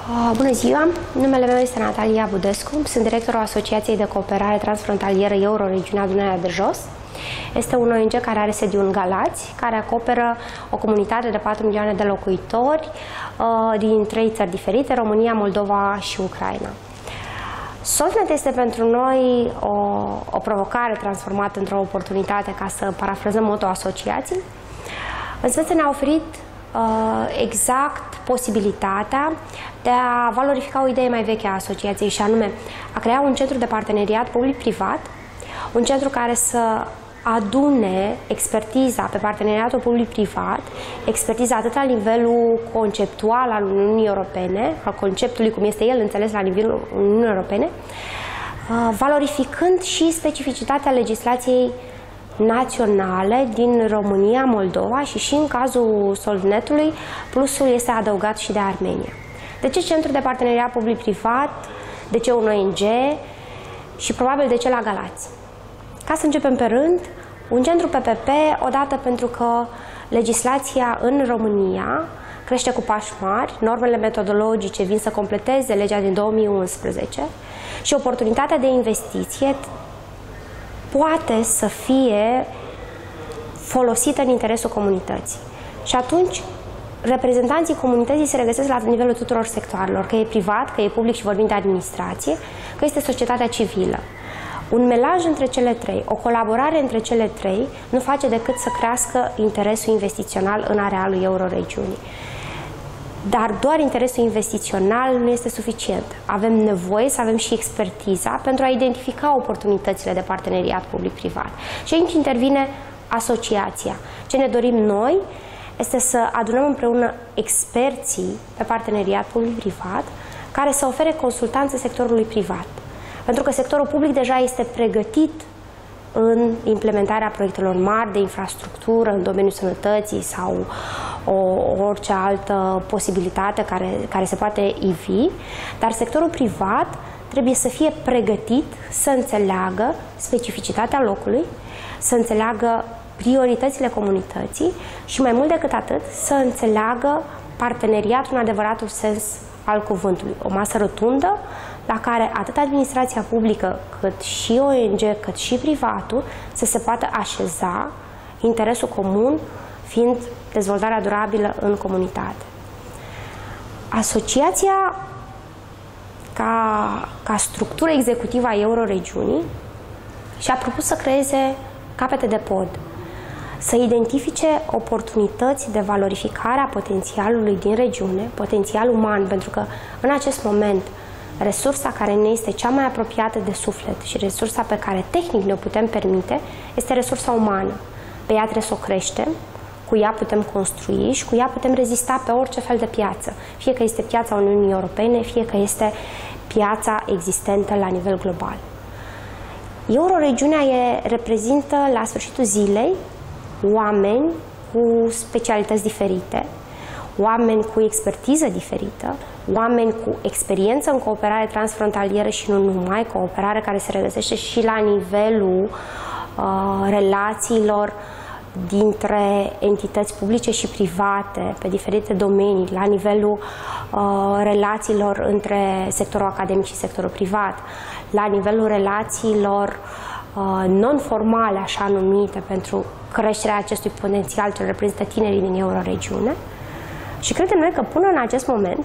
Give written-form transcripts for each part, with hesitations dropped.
Bună ziua! Numele meu este Natalia Budescu, sunt directorul Asociației de Cooperare Transfrontalieră Euroregiunea Dunărea de Jos. Este un ONG care are sediu în Galați, care acoperă o comunitate de 4 milioane de locuitori din 3 țări diferite, România, Moldova și Ucraina. SOLVNET este pentru noi o provocare transformată într-o oportunitate, ca să parafrazăm motul asociației. În sensul ne-a oferit exact posibilitatea de a valorifica o idee mai veche a asociației, și anume a crea un centru de parteneriat public-privat, un centru care să adune expertiza pe parteneriatul public-privat, expertiza atât la nivelul conceptual al Uniunii Europene, al conceptului cum este el înțeles la nivelul Uniunii Europene, valorificând și specificitatea legislației naționale din România, Moldova și în cazul SOLVNET-ului, plusul este adăugat și de Armenia. De ce centru de parteneriat public-privat? De ce un ONG? Și probabil de ce la Galați? Ca să începem pe rând, un centru PPP, odată pentru că legislația în România crește cu pași mari, normele metodologice vin să completeze legea din 2011 și oportunitatea de investiție poate să fie folosită în interesul comunității. Și atunci, reprezentanții comunității se regăsesc la nivelul tuturor sectoarelor, că e privat, că e public și vorbim de administrație, că este societatea civilă. Un melaj între cele trei, o colaborare între cele trei, nu face decât să crească interesul investițional în arealul euroregiunii. Dar doar interesul investițional nu este suficient. Avem nevoie să avem și expertiza pentru a identifica oportunitățile de parteneriat public-privat. Și aici intervine asociația. Ce ne dorim noi este să adunăm împreună experții pe parteneriat public-privat care să ofere consultanțe sectorului privat. Pentru că sectorul public deja este pregătit în implementarea proiectelor mari de infrastructură în domeniul sănătății sau orice altă posibilitate care se poate ivi, dar sectorul privat trebuie să fie pregătit să înțeleagă specificitatea locului, să înțeleagă prioritățile comunității și, mai mult decât atât, să înțeleagă parteneriatul în adevăratul sens al cuvântului. O masă rotundă la care atât administrația publică, cât și ONG, cât și privatul să se poată așeza, interesul comun fiind dezvoltarea durabilă în comunitate. Asociația, ca structură executivă a euroregiunii, și-a propus să creeze capete de pod, să identifice oportunități de valorificare a potențialului din regiune, potențial uman, pentru că în acest moment resursa care ne este cea mai apropiată de suflet și resursa pe care tehnic ne-o putem permite este resursa umană. Pe ea trebuie să o creștem, cu ea putem construi și cu ea putem rezista pe orice fel de piață. Fie că este piața Uniunii Europene, fie că este piața existentă la nivel global. Euroregiunea reprezintă la sfârșitul zilei oameni cu specialități diferite, oameni cu expertiză diferită, oameni cu experiență în cooperare transfrontalieră și nu numai, cooperare care se regăsește și la nivelul relațiilor dintre entități publice și private pe diferite domenii, la nivelul relațiilor între sectorul academic și sectorul privat, la nivelul relațiilor non-formale, așa numite, pentru creșterea acestui potențial ce reprezintă tinerii din euroregiune. Și credem noi că până în acest moment,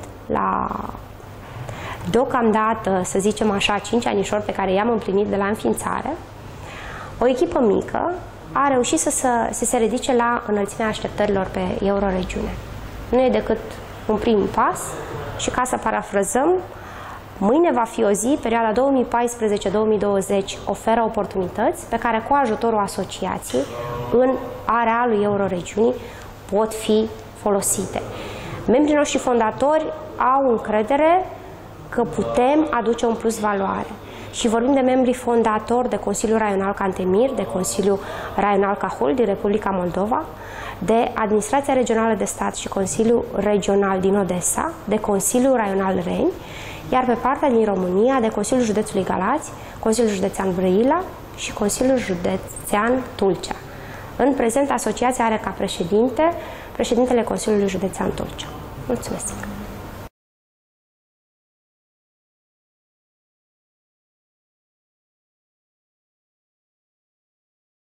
deocamdată, să zicem așa, 5 anișori pe care i-am împlinit de la înființare, o echipă mică a reușit să se ridice la înălțimea așteptărilor pe euroregiune. Nu e decât un prim pas și, ca să parafrazăm, mâine va fi o zi, perioada 2014-2020 oferă oportunități pe care, cu ajutorul asociației, în arealul euroregiunii pot fi folosite. Membrii noștri fondatori au încredere că putem aduce un plus valoare. Și vorbim de membrii fondatori de Consiliul Raional Cantemir, de Consiliul Raional Cahul din Republica Moldova, de Administrația Regională de Stat și Consiliul Regional din Odessa, de Consiliul Raional Reni, iar pe partea din România de Consiliul Județului Galați, Consiliul Județean Brăila și Consiliul Județean Tulcea. În prezent, asociația are ca președintele Consiliului Județean Tulcea. Mulțumesc!